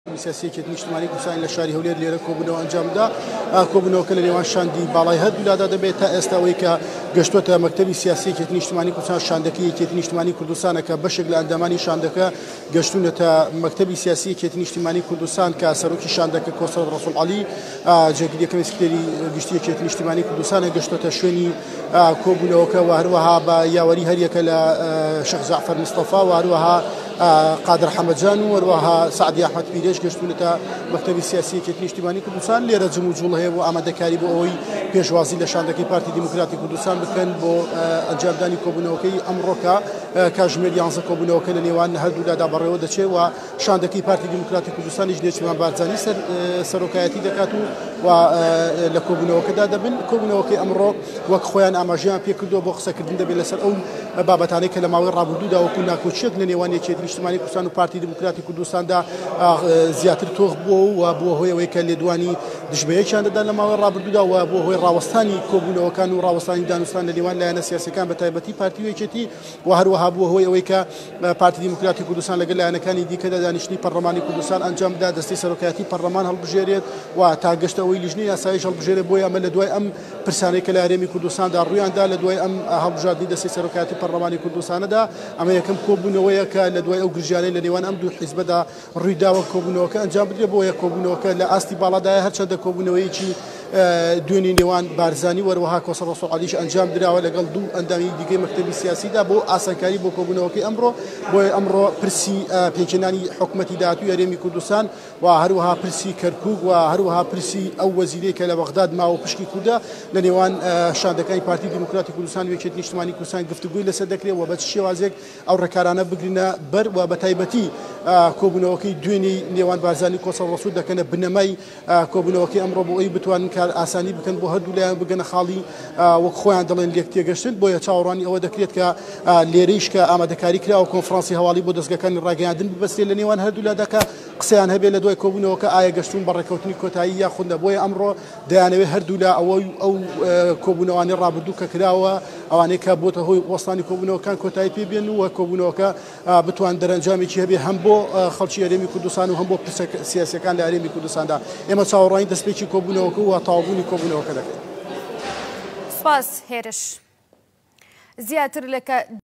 سیاسیەکێتی نیشتیمانی کوردستان لە شاری هەولێر لێرە کۆبوونەوە ئەنجامدا کۆبوونەوەکە لە نێوان شاندی باڵای هەردوولادا دەبێت تا ئێستا ئەوەی کە گەشتووەتە مەکتەبی سیاسیەکێتی نیشتیمانی کوردستان شاندەکەی یەکێتی نیشتیمانی کوردستانە کە بەشێک لە ئەندامانی شاندەکە گەشتوونەتە مەکتەبی سیاسیەکێتی نیشتیمانی کوردستان کە سەرۆکی شاندەکە کۆسەد ڕەسوول عەلی جێگیری یەکەمی سکرتێری گشتی یەکێتی نیشتیمانی کوردستانە گەشتووەتە شوێنی کۆبوونەوەکە و هەروەها بە یاوەری هەر یەکە لە شێخ جەعفەر مستەفا و هەروەها قادر حەمەدجان و هەروەها سعدی ئەحمەد پیرێژ گەشتوونەتە مەکتەبی سیاسیەکێتی نیشتیمانی کوردستان لێرە جم و جوڵ هەیە بۆ ئامادەکاری بۆ ئەوەی پێشوازی لە شاندەکەی پارتی دیموکراتی کوردستان بکەن بۆ ئەنجامدانی کۆبوونەوەکەی ئەمڕۆکە کاتژمێر 11 کۆبوونەوەکە لە نێوان هەردوولادا بەڕێوە دەچێت و شاندەکەی پارتی دیموکراتی کوردستانیش نێچمان بارزانانی سەرۆکایەتی دەکات و لە کۆبوونەوەکەدا دەبن. کۆبوونەوەکەی ئەمڕۆ وەک خۆیان ئاماژەیان پێکردووە بۆ قسەکردن دەبێت لەسەر ئەو بابەتانەی کە لە ماوەی ڕابردوودا وەکو ناکۆچیەک لە نێوان یەکێتی نیشتیمانی کوردستان و پارتی دیموکراتی کوردستاندا زیاتر تۆغ بووە و بووە هۆی ئەوەی کە لێدوانی دژبەیەکیان دەدا لە ماوەی ڕابردوودا و بووە هۆی ڕاوەستانی کۆبوونەوەکان و ڕاوەستانی دانوستان لە نێوان لایەنە سیاسیەکان بە تایبەتی پارتی یەکێتی و هەروەها بووە هۆی ئەوەی کە پارتی دیموکراتی کوردستان لەگەڵ لایەنەکانی دیکەدا دانیشتنی پەرلەمانی کوردستان ئەنجام بدا دەستی سەرۆکایەتی پەرلەمان هەڵبژێرێت و تا گەشتەوەی لیژنەی یاساییش هەڵبژێرێت بۆی ئەمە لە دوای ئەم پرسانەی کە لە هەرێمی کوردستاندا ڕوویاندا لە دوای ئەم هەڵبژاردننی دەستی سەرۆکایەتی پەرلەمانی کوردستانەدا ئەمە یەکەم کۆبوونەوەیە کە لە دوای ئەو گرژیانەی لە نێوان ئەم دوو حیزبەدا ڕوویداوە کۆبوونەوەکە ئەنجام بدرێت بۆ یەک کۆبوونەوەکە لە ئاستی باڵادایە هەرچەندە کۆبوونەوەیەکی دوێنی نێوان بارزانی وەروەها کۆسەد ڕەسوول عەلیش ئەنجام درراوە لەگەڵ دوو ئەندامی دیگەی مەکتەبی سیاسیدا بۆ ئاسانکاری بۆ کۆبوونەوەکەی ئەمڕۆ بۆیە ئەمڕۆ پرسی پێکهێنانی حکوومەتی داهاتووی هەرێمی کوردستان و هەروەها پرسی کەرکووک و هەروەها پرسی ئەو وەزیرەی کە لە بەغداد ماوە پشکی کوردە لە نێوان شاندەکانی پارتی دیموکراتی کوردستان و یەکێتی نیشتیمانی کوردستان گفتوگوی لەسەر دەکرێت و بە چ شێوازێک ئەو ڕێکارانە بگرینە بەر و بە تایبەتی کۆبوونەوەکەی دوێنی نێوان بارزانی کۆسەد ڕەسوول دەکەنە بنەمای کۆبوونەوەکەی ئەمڕۆ بۆ ئەوی بتوانن کار ئاسانی بکەن بۆ هەردوو لایەن بگەنە خاڵی وەک خۆیان دەڵێن لێک تێگەشتن بۆیە چاوەڕوانی ئەوە دەکرێت کە لێرەیش کە ئامادەکاری کراوە کۆنفرانسی هەواڵی بۆ دەستگاکانی ڕاگەیاندن ببەستێت لە نێوان هەردوولادا کە قسەیان هەبێت لە دوای کۆبوونەوەکە ئایا گەشتون بە ڕێکەوتنی کۆتایی یاخودە بۆیە ئەمڕۆ دەیانەوێت هەردوولا ئەو کۆبوونەوانی ڕابردوو کە کراوە ئەوانەی کە بۆتە هۆی وەستانی کۆبوونەوەکان کۆتایی پێبێن و کۆبوونەوەکە بتوان دەرەنجامێکی هەبێ هەم بۆ خەڵکی هەرێمی کوردستان و هەم بۆ پرسە سیاسیەکان لە هەرێمی کوردستاندا ئێمە چاوەڕوانی دەستپێکی کۆبوونەوەکە و تەواوبوونی کۆبوونەوەکە دەکەین. سپاس هێرش زیاتر لە